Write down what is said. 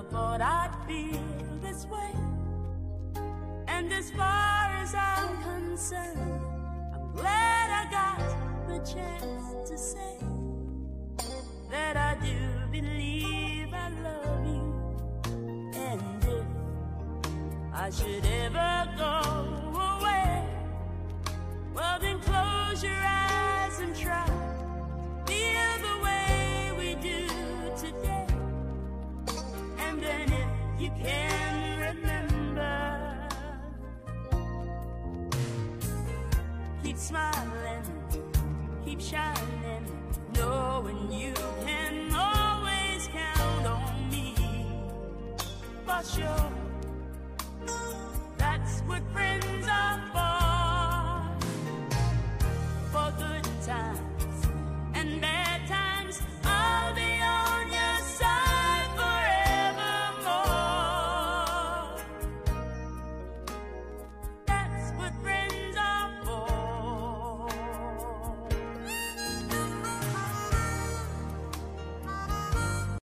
thought I'd feel this way. And as far as I'm concerned, I'm glad I got the chance to say that I do believe I love you. And if I should ever go away, well then close your eyes and try feel the way we do today. And then if you can remember, keep smiling, keep shining, knowing you